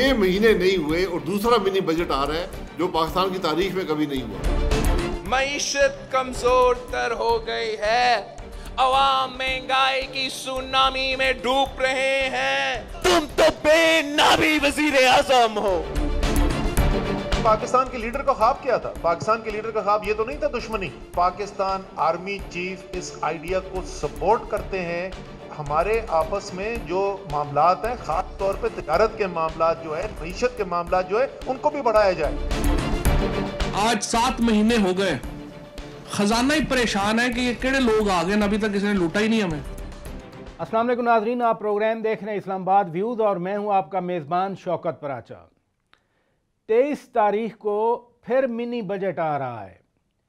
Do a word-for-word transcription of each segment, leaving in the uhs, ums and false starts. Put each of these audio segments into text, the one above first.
چھ مہینے نہیں ہوئے اور دوسرا منی بجٹ آ رہا ہے جو پاکستان کی تاریخ میں کبھی نہیں ہوا. معیشت کمزور تر ہو گئی ہے, عوام مہنگائی کی سونامی میں ڈوب رہے ہیں. تم تو بے نامی وزیر اعظم ہو. پاکستان کے لیڈر کا خواب کیا تھا؟ پاکستان کے لیڈر کا خواب یہ تو نہیں تھا دشمنی. پاکستان آرمی چیف اس آئیڈیا کو سپورٹ کرتے ہیں. ہمارے آپس میں جو معاملات ہیں, خاص طور پہ تجارت کے معاملات جو ہے, معیشت کے معاملات جو ہے, ان کو بھی بڑھایا جائے. آج سات مہینے ہو گئے, خزانہ ہی پریشان ہے کہ یہ کیڑے لوگ آ گئے, ابھی تک کسی نے لوٹا ہی نہیں ہمیں. السلام علیکم ناظرین, آپ پروگرام دیکھ رہے ہیں اسلام آباد ویوز اور میں ہوں آپ کا میزبان شوکت پراچا. تیئیس تاریخ کو پھر منی بجٹ آ رہا ہے.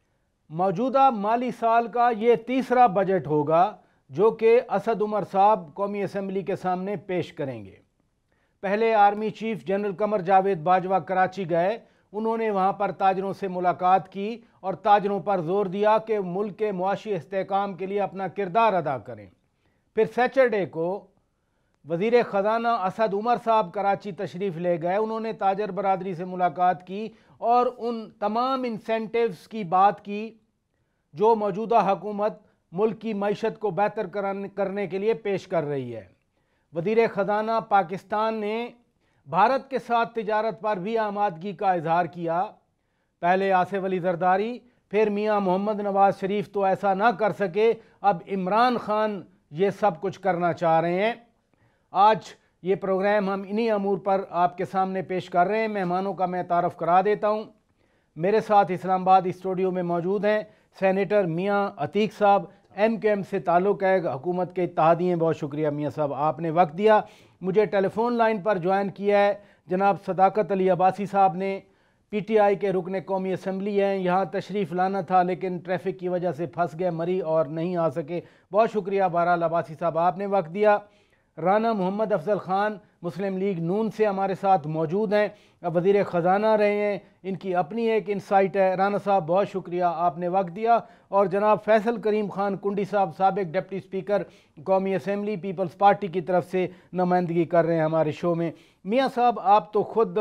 موجودہ مالی سال کا یہ تیسرا بجٹ ہوگا جو کہ اسد عمر صاحب قومی اسمبلی کے سامنے پیش کریں گے. پہلے army chief general Qamar Javed Bajwa Karachi گئے, انہوں نے وہاں پر تاجروں سے ملاقات کی اور تاجروں پر زور دیا کہ ملک کے معاشی استحکام کے لیے اپنا کردار ادا کریں. پھر سیچرڈے کو وزیر خزانہ اسد عمر صاحب کراچی تشریف لے گئے, انہوں نے تاجر برادری سے ملاقات کی اور ان تمام انسینٹیوز کی بات کی جو موجودہ حکومت ملک کی معیشت کو بہتر کرنے کے لیے پیش کر رہی ہے. وزیر خزانہ پاکستان نے بھارت کے ساتھ تجارت پر بھی آمادگی کا اظہار کیا. پہلے آصف علی زرداری, پھر میاں محمد نواز شریف تو ایسا نہ کر سکے, اب عمران خان یہ سب کچھ کرنا چاہ رہے ہیں. آج یہ پروگرام ہم انہی امور پر آپ کے سامنے پیش کر رہے ہیں. مہمانوں کا میں تعارف کرا دیتا ہوں. میرے ساتھ اسلام آباد اسٹوڈیو میں موجود ہیں سینیٹر میاں عتیق صاحب, ایم کیو ایم سے تعلق ہے, حکومت کے اتحادی ہیں. بہت شکریہ میاں صاحب, آپ نے وقت دیا. مجھے ٹیلی فون لائن پر جوائن کیا ہے جناب صداقت علی عباسی صاحب نے, پی ٹی آئی کے رکن قومی اسمبلی ہیں. یہاں تشریف لانا تھا لیکن ٹریفک کی وجہ سے پھنس گئے مری اور نہیں آ سکے. بہت شکریہ بہرحال عباسی صاحب, آپ نے وقت دیا. رانا محمد افضل خان مسلم لیگ نون سے ہمارے ساتھ موجود ہیں, وزیر خزانہ رہے ہیں, ان کی اپنی ایک انسائٹ ہے. رانا صاحب بہت شکریہ, آپ نے وقت دیا. اور جناب فیصل کریم خان کنڈی صاحب سابق ڈپٹی اسپیکر قومی اسمبلی پیپلز پارٹی کی طرف سے نمائندگی کر رہے ہیں ہمارے شو میں. میاں صاحب آپ تو خود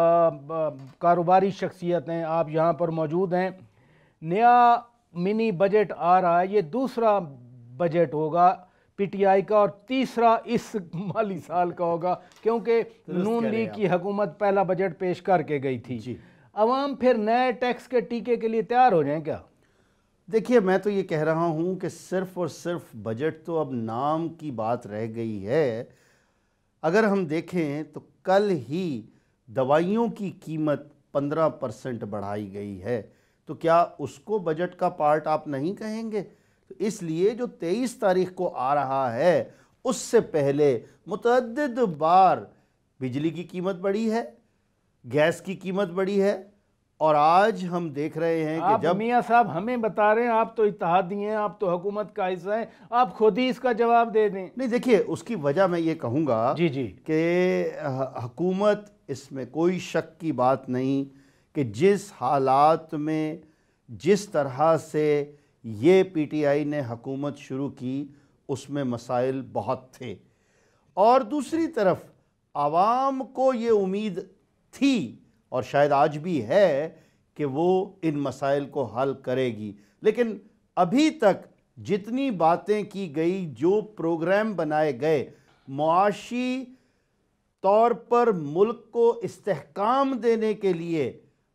کاروباری شخصیت ہیں, آپ یہاں پر موجود ہیں. نیا منی بجٹ آ رہا ہے, یہ دوسرا بجٹ ہوگا پی ٹی آئی کا اور تیسرا اس مالی سال کا ہوگا کیونکہ نون لیگ کی حکومت پہلا بجٹ پیش کر کے گئی تھی. جی. عوام پھر نئے ٹیکس کے ٹیکے کے لیے تیار ہو جائیں کیا؟ دیکھیے, میں تو یہ کہہ رہا ہوں کہ صرف اور صرف بجٹ تو اب نام کی بات رہ گئی ہے. اگر ہم دیکھیں تو کل ہی دوائیوں کی قیمت پندرہ پرسنٹ بڑھائی گئی ہے, تو کیا اس کو بجٹ کا پارٹ آپ نہیں کہیں گے؟ اس لیے جو تیئیس تاریخ کو آ رہا ہے اس سے پہلے متعدد بار بجلی کی قیمت بڑھی ہے, گیس کی قیمت بڑھی ہے, اور آج ہم دیکھ رہے ہیں کہ جب میاں صاحب ہمیں بتا رہے ہیں, آپ تو اتحادی ہیں, آپ تو حکومت کا حصہ ہیں, آپ خود ہی اس کا جواب دے دیں. نہیں دیکھیے, اس کی وجہ میں یہ کہوں گا جی جی کہ حکومت, اس میں کوئی شک کی بات نہیں کہ جس حالات میں جس طرح سے یہ پی ٹی آئی نے حکومت شروع کی اس میں مسائل بہت تھے, اور دوسری طرف عوام کو یہ امید تھی اور شاید آج بھی ہے کہ وہ ان مسائل کو حل کرے گی. لیکن ابھی تک جتنی باتیں کی گئی, جو پروگرام بنائے گئے, معاشی طور پر ملک کو استحکام دینے کے لیے,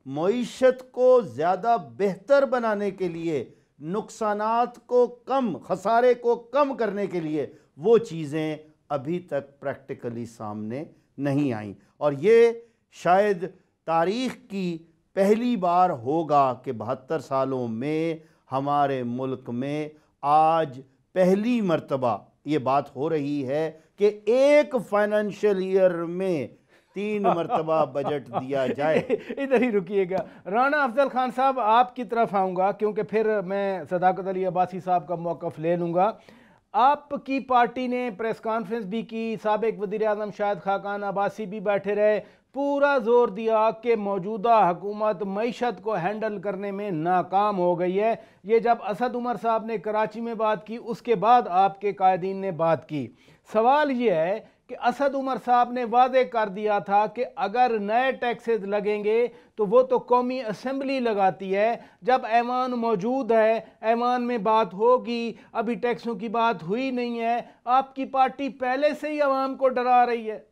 معیشت کو زیادہ بہتر بنانے کے لیے, نقصانات کو کم, خسارے کو کم کرنے کے لیے, وہ چیزیں ابھی تک پریکٹیکلی سامنے نہیں آئیں. اور یہ شاید تاریخ کی پہلی بار ہوگا کہ بہتر سالوں میں ہمارے ملک میں آج پہلی مرتبہ یہ بات ہو رہی ہے کہ ایک فائنینشیل ایئر میں تین مرتبہ بجٹ دیا جائے. ادھر ہی رکیے گا. رانا افضل خان صاحب آپ کی طرف آؤں گا کیونکہ پھر میں صداقت علی عباسی صاحب کا موقف لے لوں گا. آپ کی پارٹی نے پریس کانفرنس بھی کی, سابق وزیر اعظم شاہد خاقان عباسی بھی بیٹھے رہے, پورا زور دیا کہ موجودہ حکومت معیشت کو ہینڈل کرنے میں ناکام ہو گئی ہے. یہ جب اسد عمر صاحب نے کراچی میں بات کی, اس کے بعد آپ کے قائدین نے بات کی. سوال یہ ہے کہ اسد عمر صاحب نے واضح کر دیا تھا کہ اگر نئے ٹیکسز لگیں گے تو وہ تو قومی اسمبلی لگاتی ہے، جب ایوان موجود ہے ایوان میں بات ہوگی، ابھی ٹیکسوں کی بات ہوئی نہیں ہے، آپ کی پارٹی پہلے سے ہی عوام کو ڈرا رہی ہے۔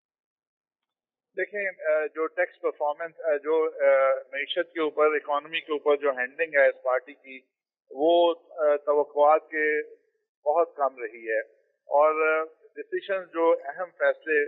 دیکھیں جو ٹیکس پرفارمنس جو معیشت کے اوپر، اکانومی کے اوپر جو ہینڈلنگ ہے اس پارٹی کی، وہ توقعات کے بہت کم رہی ہے، اور ڈیسیشن جو اہم فیصلے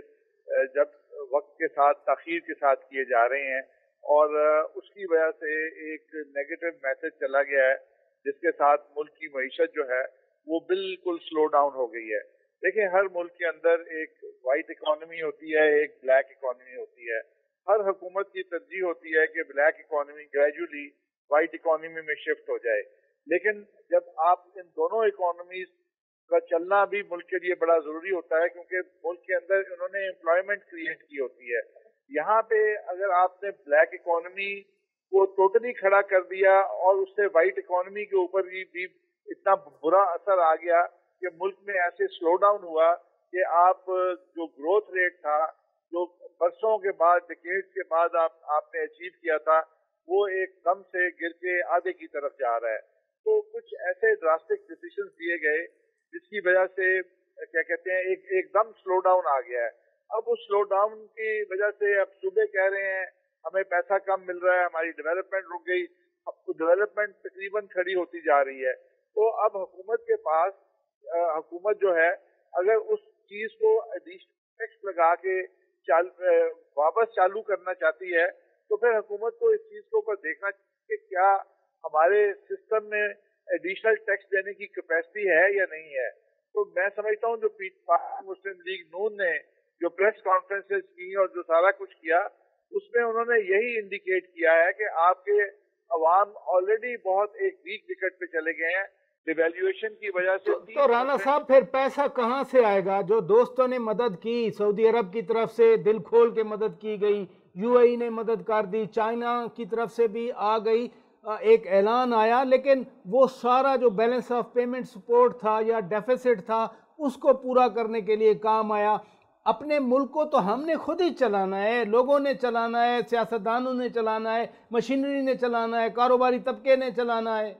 جب وقت کے ساتھ تاخیر کے ساتھ کیے جا رہے ہیں، اور اس کی وجہ سے ایک نیگیٹو میسج چلا گیا ہے جس کے ساتھ ملک کی معیشت جو ہے وہ بالکل سلو ڈاؤن ہو گئی ہے۔ دیکھیں ہر ملک کے اندر ایک وائٹ اکانومی ہوتی ہے، ایک بلیک اکانومی ہوتی ہے۔ ہر حکومت کی ترجیح ہوتی ہے کہ black economy gradually white economy میں شفٹ ہو جائے، لیکن جب آپ ان دونوں اکانومیز کا چلنا بھی ملک کے لیے بڑا ضروری ہوتا ہے، کیونکہ ملک کے اندر انہوں نے امپلائمنٹ کریٹ کی ہوتی ہے۔ یہاں پہ اگر آپ نے بلیک اکانومی کو ٹوٹلی کھڑا کر دیا اور اس سے وائٹ اکانومی کے اوپر بھی اتنا برا اثر آ گیا کہ ملک میں ایسے سلو ڈاؤن ہوا کہ آپ جو گروتھ ریٹ تھا جو برسوں کے بعد ڈیکیڈز کے بعد آپ آپ نے اچیو کیا تھا، وہ ایک دم سے گر کے آدھے کی طرف جا رہا ہے۔ تو کچھ ایسے ڈراسٹک ڈیسیشنز دیے گئے جس کی وجہ سے کیا کہتے ہیں ایک ایک دم سلو ڈاؤن آ گیا ہے۔ اب اس سلو ڈاؤن کی وجہ سے اب صوبے کہہ رہے ہیں ہمیں پیسہ کم مل رہا ہے، ہماری ڈیولپمنٹ رک گئی، اب تو ڈیولپمنٹ تقریباً کھڑی ہوتی جا رہی ہے۔ تو اب حکومت کے پاس حکومت جو ہے اگر اس چیز کو ایڈیشنل ٹیکس لگا کے چال واپس چالو کرنا چاہتی ہے تو پھر حکومت کو اس چیز کے اوپر دیکھنا چاہیے کہ کیا ہمارے سسٹم میں ایڈیشنل ٹیکس دینے کی کیپیسٹی ہے یا نہیں ہے۔ تو میں سمجھتا ہوں جو مسلم لیگ نون نے جو پریس کانفرنسز کی اور جو سارا کچھ کیا، اس میں انہوں نے یہی انڈیکیٹ کیا ہے کہ آپ کے عوام آلریڈی بہت ایک ویک وکٹ پہ چلے گئے ہیں ڈیویلیویشن کی وجہ سے۔ تو رانا صاحب پھر پیسہ کہاں سے آئے گا؟ جو دوستوں نے مدد کی، سعودی عرب کی طرف سے دل کھول کے مدد کی گئی، یو اے ای نے مدد کر دی، چائنا کی طرف سے بھی آ گئی، ایک اعلان آیا، لیکن وہ سارا جو بیلنس آف پیمنٹ سپورٹ تھا یا ڈیفیسٹ تھا اس کو پورا کرنے کے لیے کام آیا۔ اپنے ملک کو تو ہم نے خود ہی چلانا ہے، لوگوں نے چلانا ہے، سیاستدانوں نے چلانا ہے، مشینری نے چلانا ہے، کاروباری طبقے نے چلانا ہے۔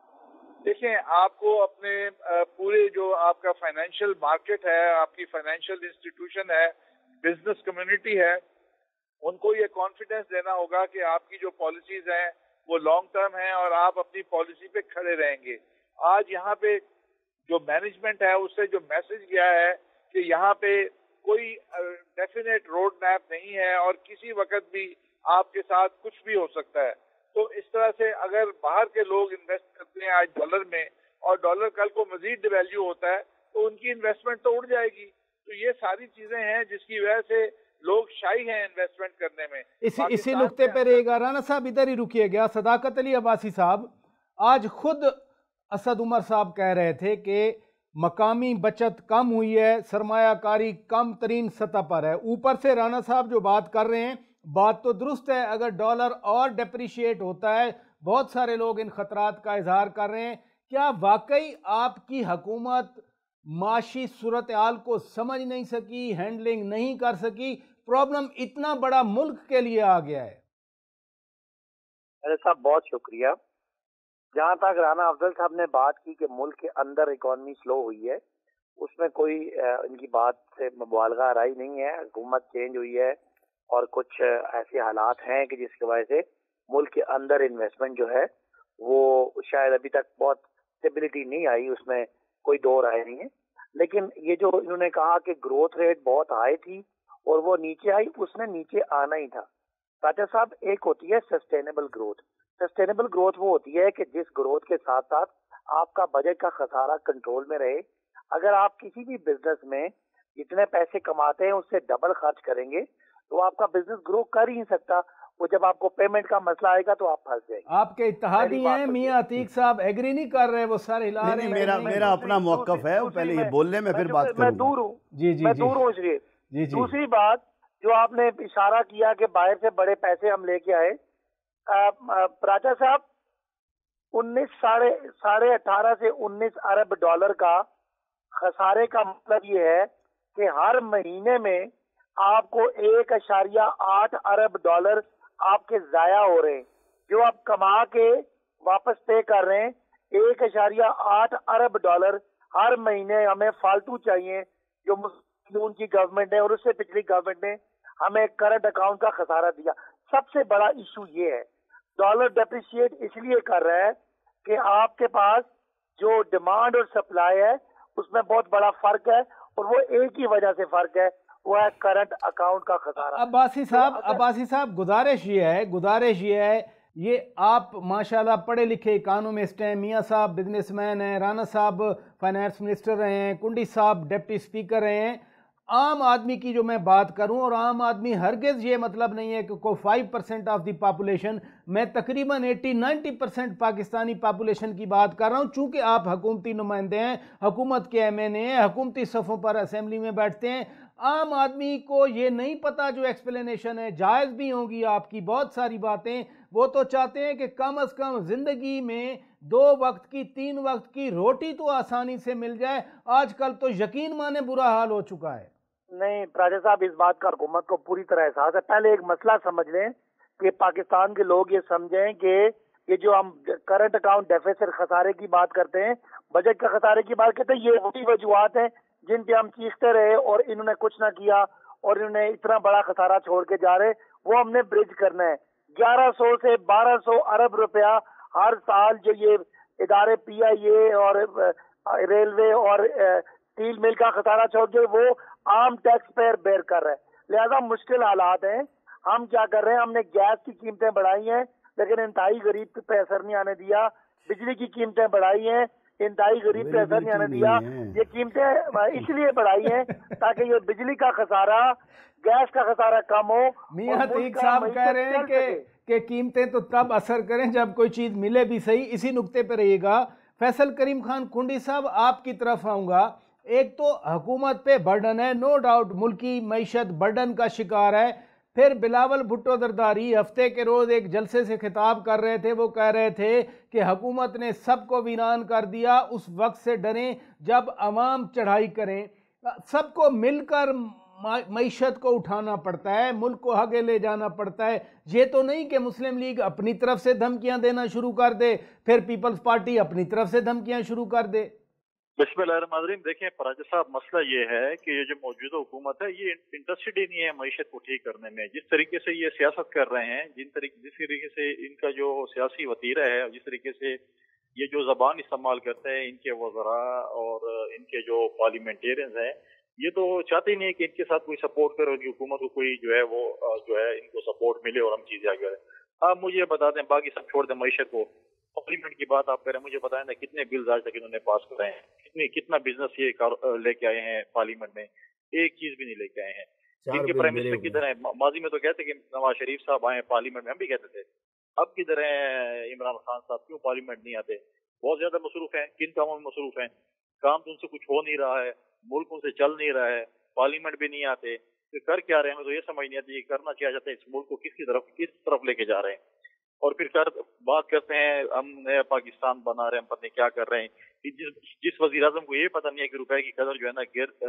دیکھیں آپ کو اپنے پورے جو آپ کا فائنینشیل مارکیٹ ہے، آپ کی فائنینشیل انسٹیٹیوشن ہے، بزنس کمیونٹی ہے، ان کو یہ کانفیڈنس دینا ہوگا کہ آپ کی جو پالیسیز ہیں وہ لانگ ٹرم ہیں اور آپ اپنی پالیسی پہ کھڑے رہیں گے۔ آج یہاں پہ جو مینجمنٹ ہے اس سے جو میسج گیا ہے کہ یہاں پہ کوئی ڈیفینیٹ روڈ میپ نہیں ہے اور کسی وقت بھی آپ کے ساتھ کچھ بھی ہو سکتا ہے۔ تو اس طرح سے اگر باہر کے لوگ انویسٹ کرتے ہیں آج ڈالر میں اور ڈالر کل کو مزید ڈیویلیو ہوتا ہے تو ان کی انویسٹمنٹ تو اڑ جائے گی۔ تو یہ ساری چیزیں ہیں جس کی وجہ سے لوگ شائی ہیں انویسٹمنٹ کرنے میں۔ اسی اسی نقطے پہ رہے گا رانا صاحب، ادھر ہی رکیے گا۔ صداقت علی عباسی صاحب، آج خود اسد عمر صاحب کہہ رہے تھے کہ مقامی بچت کم ہوئی ہے، سرمایہ کاری کم ترین سطح پر ہے۔ اوپر سے رانا صاحب جو بات کر رہے ہیں بات تو درست ہے، اگر ڈالر اور ڈیپریشیٹ ہوتا ہے بہت سارے لوگ ان خطرات کا اظہار کر رہے ہیں۔ کیا واقعی آپ کی حکومت معاشی صورتحال کو سمجھ نہیں سکی، ہینڈلنگ نہیں کر سکی؟ پرابلم اتنا بڑا ملک کے لیے آ گیا ہے۔ ارے صاحب بہت شکریہ۔ جہاں تک رانا افضل صاحب نے بات کی کہ ملک کے اندر اکانومی سلو ہوئی ہے، اس میں کوئی ان کی بات سے مبالغہ رائی نہیں ہے۔ حکومت چینج ہوئی ہے اور کچھ ایسے حالات ہیں کہ جس کی وجہ سے ملک کے اندر انویسٹمنٹ جو ہے وہ شاید ابھی تک بہت اسٹیبلٹی نہیں آئی، اس میں کوئی دو رائے نہیں ہے۔ لیکن یہ جو انہوں نے کہا کہ گروتھ ریٹ بہت ہائی تھی اور وہ نیچے آئی، اس میں نیچے آنا ہی تھا۔ راجہ صاحب ایک ہوتی ہے سسٹینیبل گروتھ۔ سسٹینیبل گروتھ وہ ہوتی ہے کہ جس گروتھ کے ساتھ ساتھ آپ کا بجٹ کا خسارہ کنٹرول میں رہے۔ اگر آپ کسی بھی بزنس میں جتنے پیسے کماتے ہیں اس سے ڈبل خرچ کریں گے تو آپ کا بزنس گرو کر ہی نہیں سکتا، وہ جب آپ کو پیمنٹ کا مسئلہ آئے گا تو آپ پھنس جائیں گے۔ آپ کے اتحادی ہیں میاں عتیق صاحب، ایگری نہیں کر رہے، وہ سارے ہلا رہے ہیں۔ میرا میرا اپنا موقف ہے، پہلے یہ بول لیں میں پھر بات کروں گا۔ میں دور ہوں جی جی میں دور ہوں اس لیے۔ جی جی دوسری بات جو آپ نے اشارہ کیا کہ باہر سے بڑے پیسے ہم لے کے آئے، راجہ صاحب انیس ساڑھے ساڑھے اٹھارہ سے انیس ارب ڈالر کا خسارے کا مطلب یہ ہے کہ ہر مہینے میں آپ کو ایک اشاریہ آٹھ ارب ڈالر آپ کے ضائع ہو رہے ہیں، جو آپ کما کے واپس پے کر رہے ہیں. ایک اشاریہ آٹھ ارب ڈالر ہر مہینے ہمیں فالتو چاہیے، جو مسلم کی گورنمنٹ نے اور اس سے پچھلی گورنمنٹ نے ہمیں کرنٹ اکاؤنٹ کا خسارہ دیا. سب سے بڑا ایشو یہ ہے، ڈالر ڈیپریشیٹ اس لیے کر رہا ہے کہ آپ کے پاس جو ڈیمانڈ اور سپلائی ہے اس میں بہت بڑا فرق ہے، اور وہ ایک ہی وجہ سے فرق ہے، وہ ہے کرنٹ اکاؤنٹ کا خسارہ. عباسی صاحب عباسی صاحب گزارش یہ ہے گزارش یہ ہے یہ آپ ماشاءاللہ پڑھے لکھے اکانومسٹ ہیں، میاں صاحب بزنس مین ہیں، رانا صاحب فائنانس منسٹر رہے ہیں، کنڈی صاحب ڈپٹی اسپیکر رہے ہیں. عام آدمی کی جو میں بات کروں، اور عام آدمی ہرگز یہ مطلب نہیں ہے کہ کوئی five percent of the population, میں تقریباً eighty ninety percent Pakistani population کی بات کر رہا ہوں. چونکہ آپ حکومتی نمائندے ہیں، حکومت کے ایم این اے ہیں، حکومتی صفوں پر اسمبلی میں بیٹھتے ہیں. عام آدمی کو یہ نہیں پتا جو ایکسپلینیشن ہے، جائز بھی ہوں گی آپ کی بہت ساری باتیں، وہ تو چاہتے ہیں کہ کم از کم زندگی میں دو وقت کی تین وقت کی روٹی تو آسانی سے مل جائے. آج کل تو یقین مانے برا حال ہو چکا ہے. نہیں پراجا صاحب، اس بات کا حکومت کو پوری طرح احساس ہے. پہلے ایک مسئلہ سمجھ لیں کہ پاکستان کے لوگ یہ سمجھیں کہ یہ جو ہم کرنٹ اکاؤنٹ ڈیفیسٹ خسارے کی بات کرتے ہیں، بجٹ کا خسارے کی بات کرتے ہیں، یہ وہی وجوہات ہیں جن پہ ہم چیختے رہے اور انہوں نے کچھ نہ کیا اور انہوں نے اتنا بڑا خسارہ چھوڑ کے جا رہے. وہ ہم نے برج کرنا ہے. گیارہ سو سے بارہ سو ارب روپیہ ہر سال جو یہ ادارے پی آئی اے اور ریلوے اور اسٹیل مل کا خسارہ چھوڑ کے وہ عام ٹیکس پیئر بیئر کر رہے ہیں. لہذا مشکل حالات ہیں. ہم کیا کر رہے ہیں، ہم نے گیس کی قیمتیں بڑھائی ہیں لیکن انتہائی غریب پہ اثر نہیں آنے دیا. بجلی کی قیمتیں بڑھائی ہیں، انتہائی غریب پہ اثر نہیں آنے دیا. یہ قیمتیں اس لیے بڑھائی ہیں تاکہ یہ بجلی کا خسارہ، گیس کا خسارہ کم ہو. میاں عتیق صاحب کہہ رہے ہیں کہ کہ قیمتیں تو تب اثر کریں جب کوئی چیز ملے بھی صحیح. اسی نقطے پہ رہیے گا. فیصل کریم خان کنڈی صاحب، آپ کی طرف آؤں گا. ایک تو حکومت پہ برڈن ہے، نو ڈاؤٹ ملکی معیشت برڈن کا شکار ہے. پھر بلاول بھٹو زرداری ہفتے کے روز ایک جلسے سے خطاب کر رہے تھے، وہ کہہ رہے تھے کہ حکومت نے سب کو ویران کر دیا. اس وقت سے ڈریں جب عوام چڑھائی کریں. سب کو مل کر معیشت کو اٹھانا پڑتا ہے، ملک کو آگے لے جانا پڑتا ہے. یہ تو نہیں کہ مسلم لیگ اپنی طرف سے دھمکیاں دینا شروع کر دے، پھر پیپلز پارٹی اپنی طرف سے دھمکیاں شروع کر دے. بسم اللہ الرحمن الرحیم. دیکھیں پراجا صاحب، مسئلہ یہ ہے کہ یہ جو موجودہ حکومت ہے یہ انٹرسٹڈ ہی نہیں ہے معیشت کو ٹھیک کرنے میں. جس طریقے سے یہ سیاست کر رہے ہیں، جن طریقے جس طریقے سے ان کا جو سیاسی وتیرہ ہے، جس طریقے سے یہ جو زبان استعمال کرتے ہیں ان کے وزراء اور ان کے جو پارلیمنٹیرینز ہیں، یہ تو چاہتے ہی نہیں کہ ان کے ساتھ کوئی سپورٹ کرے، ان کی حکومت کو کوئی جو ہے وہ جو ہے ان کو سپورٹ ملے اور ہم چیزیں آگے بڑھیں. آپ مجھے بتا دیں، باقی سب چھوڑ دیں معیشت کو. پارلیمنٹ کی بات آپ کریں، مجھے بتائیں نا کتنے بلز آج تک انہوں نے پاس کرائے ہیں، کتنی کتنا بزنس یہ لے کے آئے ہیں پارلیمنٹ میں. ایک چیز بھی نہیں لے کے آئے ہیں. جن کے پرائم منسٹر کدھر ہیں؟ ماضی میں تو کہتے کہ نواز شریف صاحب آئے پارلیمنٹ میں، ہم بھی کہتے تھے. اب کدھر ہیں عمران خان صاحب؟ کیوں پارلیمنٹ نہیں آتے؟ بہت زیادہ مصروف ہیں. کن کاموں میں مصروف ہیں؟ کام تو ان سے کچھ ہو نہیں رہا ہے، ملک ان سے چل نہیں رہا ہے، پارلیمنٹ بھی نہیں آتے. پھر کر کیا رہے ہیں؟ ہمیں تو یہ سمجھ نہیں آتی کرنا کیا چاہتے ہیں، اس ملک کو کس کی طرف کس طرف لے کے جا رہے ہیں. اور پھر کر بات کرتے ہیں ہم نیا پاکستان بنا رہے ہیں، ہم پتہ نہیں کیا کر رہے ہیں. جس جس وزیر اعظم کو یہ پتہ نہیں ہے کہ روپے کی قدر جو ہے نا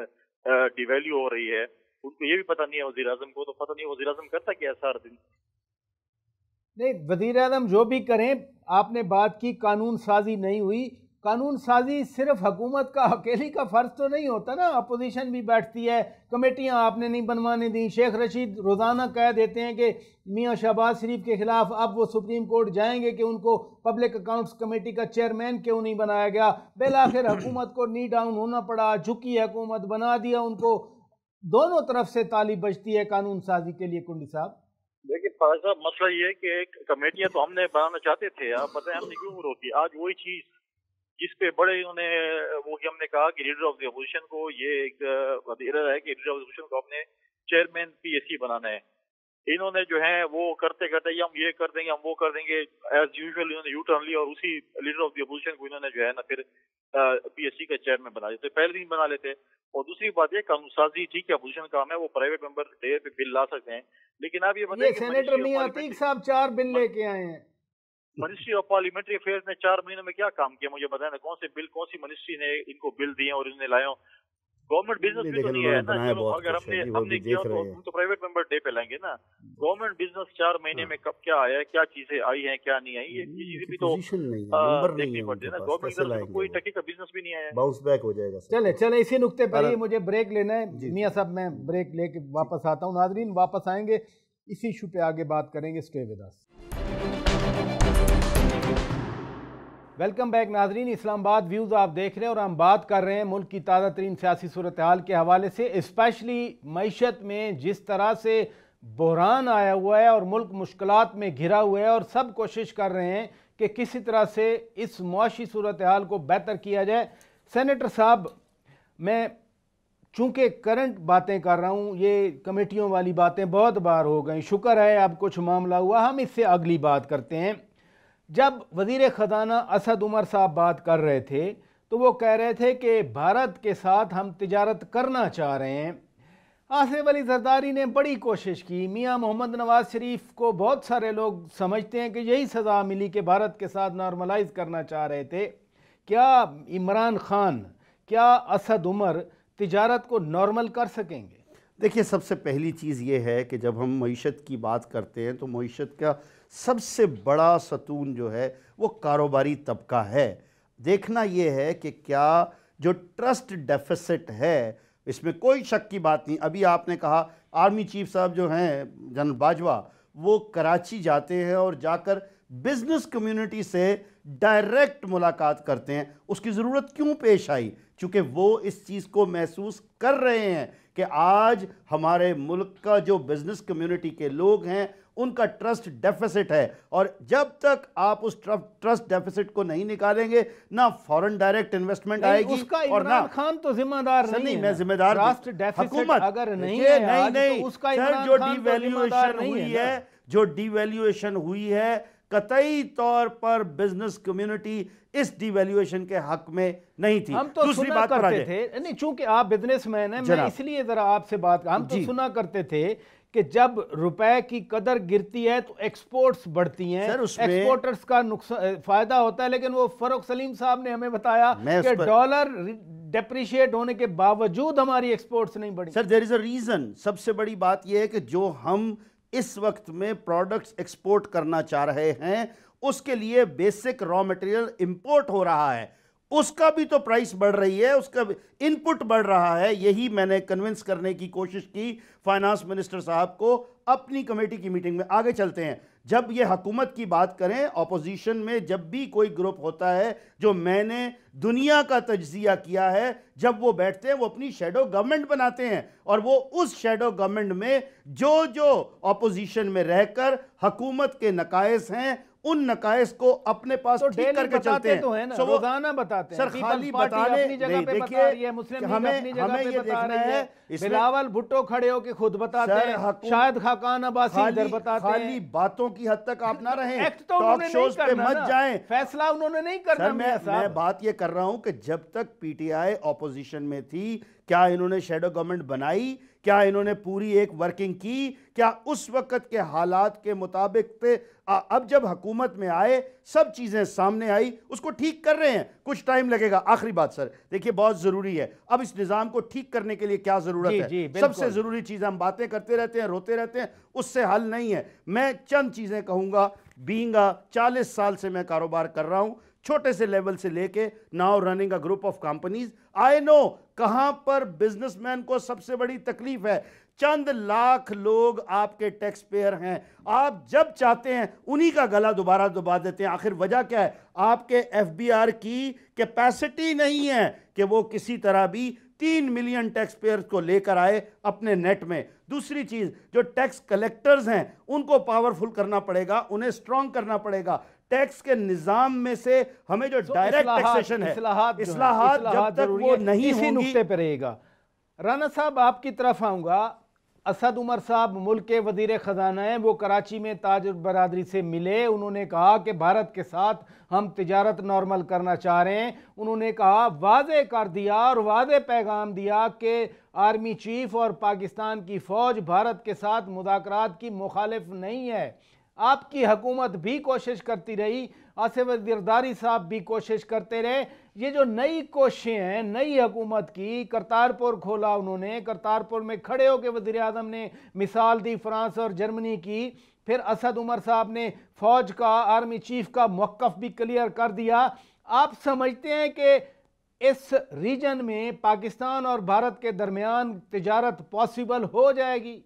گر ڈی ویلیو ہو رہی ہے، ان کو یہ بھی پتہ نہیں ہے وزیر اعظم کو. تو پتہ نہیں وزیر اعظم کرتا کیا سارا دن. نہیں، وزیر اعظم جو بھی کریں، آپ نے بات کی قانون سازی نہیں ہوئی. قانون سازی صرف حکومت کا اکیلی کا فرض تو نہیں ہوتا نا، اپوزیشن بھی بیٹھتی ہے. کمیٹیاں آپ نے نہیں بنوانے دیں. شیخ رشید روزانہ کہہ دیتے ہیں کہ میاں شہباز شریف کے خلاف اب وہ سپریم کورٹ جائیں گے کہ ان کو پبلک اکاؤنٹس کمیٹی کا چیئرمین کیوں نہیں بنایا گیا. بالآخر حکومت کو نی ڈاؤن ہونا پڑا، جھکی حکومت بنا دیا ان کو. دونوں طرف سے تالی بجتی ہے قانون سازی کے لیے. کنڈی صاحب دیکھیے فاضل صاحب، مسئلہ یہ ہے کہ کمیٹیاں تو ہم نے بنانا چاہتے تھے، آپ بتائیں ہم نے کیوں روکی. آج وہی چیز جس پہ بڑے انہوں نے وہ ہم نے کہا کہ لیڈر آف دی اپوزیشن کو یہ ایک وزیرہ ہے کہ لیڈر آف دی اپوزیشن کو اپنے چیئرمین پی ایس سی بنانا ہے. انہوں نے جو ہے وہ کرتے کرتے ہم یہ کر دیں گے، ہم وہ کر دیں گے ایز یوزول. انہوں نے یو ٹرن لیا اور اسی لیڈر آف دی اپوزیشن کو انہوں نے جو ہے نا پھر پی ایس سی کا چیئرمین بنا دیتے. پہلے دن بنا لیتے. اور دوسری بات یہ قانون سازی ٹھیک ہے اپوزیشن کام ہے، وہ پرائیویٹ ممبر ڈے پہ بل لا سکتے ہیں، لیکن آپ یہ بتائیں کہ سینیٹر میاں عتیق صاحب چار بل لے کے آئے ہیں. منسٹری آف پارلیمنٹری افیئرز نے چار مہینوں میں کیا کام کیا؟ مجھے بتائیں نا کون سے بل، کون سی منسٹری نے ان کو بل دیے اور انہوں نے لائے. गवर्नमेंट बिजनेस भी तो नहीं है ना। चलो अगर हमने हमने किया तो हम तो प्राइवेट मेंबर डे पे लाएंगे ना। गवर्नमेंट बिजनेस चार महीने में कब क्या आया, क्या चीजें आई हैं, क्या नहीं आई, ये चीजें भी तो देखनी पड़ती है ना। गवर्नमेंट की तरफ से कोई टकी का बिजनेस भी नहीं आया, बाउंस बैक हो जाएगा। चले चले इसी नुक्ते पर ही मुझे ब्रेक लेना है मियां साहब, मैं ब्रेक लेके वापस आता हूँ। नाज़रीन वापस आएंगे, इसी इशू पे आगे बात करेंगे। Stay with us. Welcome back नाजरीन, इस्लामाबाद व्यूज़ आप देख रहे हैं और हम बात कर रहे हैं मुल्क की ताज़ा तरीन सियासी सूरत हाल के हवाले से, स्पेशली मईशत में जिस तरह से बहरान आया हुआ है और मुल्क मुश्किलात में घिरा हुआ है और सब कोशिश कर रहे हैं कि किसी तरह से इस मुआशी सूरत हाल को बेहतर किया जाए। सेनेटर साहब, मैं चूँकि करंट बातें कर रहा हूँ, ये कमेटियों वाली बातें बहुत बार हो गई, शुक्र है अब कुछ मामला हुआ, हम इससे अगली बात करते हैं। जब वज़ीर ख़जाना असद उमर साहब बात कर रहे थे तो वो कह रहे थे कि भारत के साथ हम तिजारत करना चाह रहे हैं। आसिफ अली जरदारी ने बड़ी कोशिश की, मियां मोहम्मद नवाज शरीफ को बहुत सारे लोग समझते हैं कि यही सज़ा मिली कि भारत के साथ नॉर्मलाइज करना चाह रहे थे। क्या इमरान खान, क्या असद उमर तिजारत को नॉर्मल कर सकेंगे? देखिए, सबसे पहली चीज़ ये है कि जब हम मईशत की बात करते हैं तो मईशत का सबसे बड़ा सतून जो है वो कारोबारी तबका है। देखना ये है कि क्या जो ट्रस्ट डेफिसिट है, इसमें कोई शक की बात नहीं। अभी आपने कहा आर्मी चीफ साहब जो हैं जनरल बाजवा, वो कराची जाते हैं और जाकर बिजनेस कम्युनिटी से डायरेक्ट मुलाकात करते हैं। उसकी ज़रूरत क्यों पेश आई? चूँकि वो इस चीज़ को महसूस कर रहे हैं कि आज हमारे मुल्क का जो बिज़नेस कम्युनिटी के लोग हैं उनका ट्रस्ट डेफिसिट है, और जब तक आप उस ट्रस्ट डेफिसिट को नहीं निकालेंगे ना फॉरेन डायरेक्ट इन्वेस्टमेंट आएगी उसका और ना खान तो जिम्मेदार नहीं, नहीं मैं जिम्मेदार ट्रस्ट डेफिसिट अगर नहीं है नहीं नहीं तो उसका सर, जो डिवैल्यूएशन हुई है जो डिवैल्यूएशन हुई है कतई तौर पर बिजनेस कम्युनिटी इस डिवैल्यूएशन के हक में नहीं थी। हम तो दूसरी बात करते थे, नहीं चूंकि आप बिजनेसमैन हैं, मैं इसलिए जरा आपसे बात, हम तो सुना करते थे कि जब रुपए की कदर गिरती है तो एक्सपोर्ट्स बढ़ती हैं, एक्सपोर्टर्स का नुकसान फायदा होता है, लेकिन वो फरूख सलीम साहब ने हमें बताया कि डॉलर डेप्रिशिएट होने के बावजूद हमारी एक्सपोर्ट्स नहीं बढ़ी। Sir, there is a reason. सबसे बड़ी बात यह है कि जो हम इस वक्त में प्रोडक्ट्स एक्सपोर्ट करना चाह रहे हैं उसके लिए बेसिक रॉ मटेरियल इंपोर्ट हो रहा है, उसका भी तो प्राइस बढ़ रही है, उसका इनपुट बढ़ रहा है। यही मैंने कन्विंस करने की कोशिश की फाइनेंस मिनिस्टर साहब को अपनी कमेटी की मीटिंग में। आगे चलते हैं, जब ये हुकूमत की बात करें, ऑपोजिशन में जब भी कोई ग्रुप होता है, जो मैंने दुनिया का तज्जिया किया है, जब वो बैठते हैं वो अपनी शैडो गवर्नमेंट बनाते हैं और वो उस शैडो गवर्नमेंट में जो जो ऑपोजिशन में रहकर हुकूमत के नकायस हैं उन नकायस को अपने पास तो ठीक करके चलते हैं। तो है ना, so रोजाना बताते हैं। सर, खाली बताने अपनी जगह पे बता रही है, मुस्लिम लीग अपनी जगह पे बता रही है, बिलावल भुट्टो खड़े होके खुद बताते हैं, शायद खाकान अब्बासी इधर बताते हैं। खाली बातों की हद तक आप ना रहें, टॉक शोज पे मत जाएं। फैसला उन्होंने नहीं करना। मैं मैं बात ये कर रहा हूं कि जब तक पीटीआई ऑपोजिशन में थी, क्या इन्होंने शैडो गवर्नमेंट बनाई? क्या इन्होंने पूरी एक वर्किंग की? क्या उस वक्त के हालात के मुताबिक थे? अब जब हुकूमत में आए, सब चीजें सामने आई, उसको ठीक कर रहे हैं, कुछ टाइम लगेगा। आखिरी बात सर, देखिए बहुत जरूरी है, अब इस निजाम को ठीक करने के लिए क्या जरूरत है? जी, सबसे जरूरी चीज, हम बातें करते रहते हैं, रोते रहते हैं, उससे हल नहीं है। मैं चंद चीजें कहूंगा। बींगा चालीस साल से मैं कारोबार कर रहा हूं, छोटे से लेवल से लेके now running a group of companies. I know कहां पर बिजनेसमैन को सबसे बड़ी तकलीफ है। चंद लाख लोग आपके टैक्स पेयर हैं, आप जब चाहते हैं उन्हीं का गला दोबारा दबा देते हैं। आखिर वजह क्या है? आपके एफबीआर की कैपेसिटी नहीं है कि वो किसी तरह भी तीन मिलियन टैक्स पेयर को लेकर आए अपने नेट में। दूसरी चीज, जो टैक्स कलेक्टर्स हैं उनको पावरफुल करना पड़ेगा, उन्हें स्ट्रांग करना पड़ेगा। टैक्स के निजाम में से हमें जो डायरेक्ट टैक्सेशन है, इस्लाहात जब तक वो नहीं होंगी, नुक्ते पे रहेगा। राना साहब, आपकी तरफ आऊंगा। असद उमर साहब मुल्क के वजीर ख़जाना हैं, वो कराची में ताज बरादरी से मिले, उन्होंने कहा कि भारत के साथ हम तिजारत नॉर्मल करना चाह रहे हैं। उन्होंने कहा, वाज़े कर दिया और वाज़े पैगाम दिया कि आर्मी चीफ और पाकिस्तान की फ़ौज भारत के साथ मुज़ाकरात की मुखालिफ नहीं है। آپ کی حکومت بھی کوشش کرتی رہی, آصف زرداری صاحب بھی کوشش کرتے رہے. یہ جو نئی کوششیں ہیں نئی حکومت کی, کرتارپور کھولا انہوں نے, کرتارپور میں کھڑے ہو کے وزیر اعظم نے مثال دی فرانس اور جرمنی کی, پھر اسد عمر صاحب نے فوج کا, آرمی چیف کا موقف بھی کلیئر کر دیا. آپ سمجھتے ہیں کہ اس ریجن میں پاکستان اور بھارت کے درمیان تجارت پاسبل ہو جائے گی؟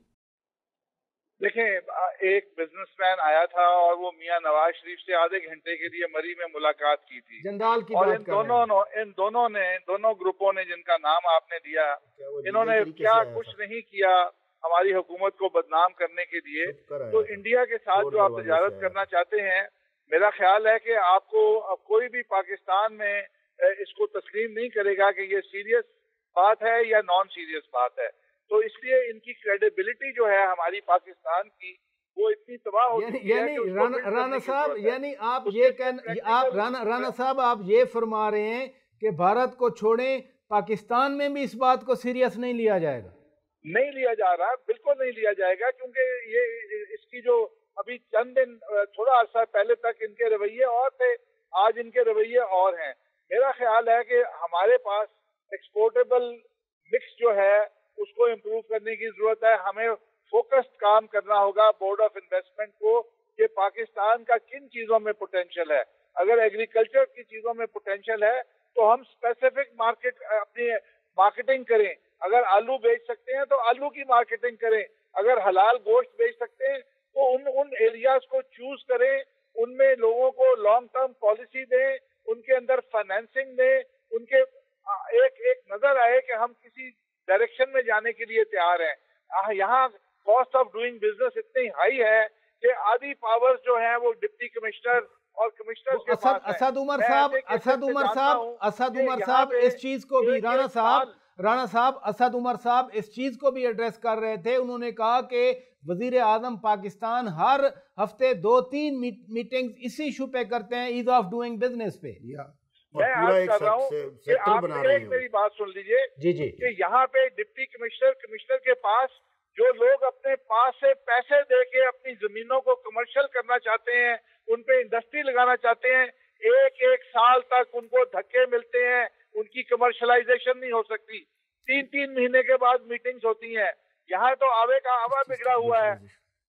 دیکھیں, ایک بزنس مین آیا تھا اور وہ میاں نواز شریف سے آدھے گھنٹے کے لیے مری میں ملاقات کی تھی, جندال کی اور بات ان کر رہے دونوں ان دونوں نے دونوں گروپوں نے جن کا نام آپ نے دیا, انہوں نے کیا کچھ نہیں کیا ہماری حکومت کو بدنام کرنے کے لیے. تو انڈیا کے ساتھ جو آپ تجارت کرنا چاہتے ہیں, میرا خیال ہے کہ آپ کو اب کوئی بھی پاکستان میں اس کو تسلیم نہیں کرے گا کہ یہ سیریس بات ہے یا نان سیریس بات ہے. تو اس لیے ان کی کریڈیبلٹی جو ہے ہماری پاکستان کی وہ اتنی تباہ ہو چکی ہے. یعنی رانا صاحب, یعنی آپ یہ کہنا, آپ رانا رانا صاحب آپ یہ فرما رہے ہیں کہ بھارت کو چھوڑیں, پاکستان میں بھی اس بات کو سیریس نہیں لیا جائے گا؟ نہیں لیا جا رہا, بالکل نہیں لیا جائے گا, کیونکہ یہ اس کی جو ابھی چند دن تھوڑا عرصہ پہلے تک ان کے رویے اور تھے, آج ان کے رویے اور ہیں. میرا خیال ہے کہ ہمارے پاس ایکسپورٹیبل مکس جو ہے اس کو امپروو کرنے کی ضرورت ہے. ہمیں فوکسڈ کام کرنا ہوگا بورڈ آف انویسٹمنٹ کو کہ پاکستان کا کن چیزوں میں پوٹینشیل ہے. اگر ایگریکلچر کی چیزوں میں پوٹینشیل ہے تو ہم اسپیسیفک مارکیٹ اپنی مارکیٹنگ کریں. اگر آلو بیچ سکتے ہیں تو آلو کی مارکیٹنگ کریں. اگر حلال گوشت بیچ سکتے ہیں تو ان ان ایریاز کو چوز کریں, ان میں لوگوں کو لانگ ٹرم پالیسی دیں, ان کے اندر فائنینسنگ دیں, ان کے ایک ایک نظر آئے کہ ہم کسی ڈائریکشن میں جانے کے لیے تیار ہیں. یہاں کاسٹ آف ڈوئنگ بزنس اتنی ہائی ہے کہ آدھی پاور جو ہیں وہ ڈپٹی کمشنر اور کمشنر کے پاس ہیں. اسد عمر صاحب اسد عمر صاحب اسد عمر صاحب اس چیز کو بھی رانا صاحب رانا صاحب اسد عمر صاحب اس چیز کو بھی ایڈریس کر رہے تھے. انہوں نے کہا کہ وزیر اعظم پاکستان ہر ہفتے دو تین میٹنگز اسی ایشو پہ کرتے ہیں, ایز آف ڈوئنگ بزنس پہ. میں عرض کر رہا ہوں کہ آپ ایک میری بات سن لیجئے جی جی کہ یہاں پہ ڈپٹی کمشنر کمشنر کے پاس جو لوگ اپنے پاس سے پیسے دے کے اپنی زمینوں کو کمرشل کرنا چاہتے ہیں, ان پہ انڈسٹری لگانا چاہتے ہیں, ایک ایک سال تک ان کو دھکے ملتے ہیں, ان کی کمرشلائزیشن نہیں ہو سکتی. تین تین مہینے کے بعد میٹنگز ہوتی ہیں. یہاں تو آوے کا آوا بگڑا ہوا ہے.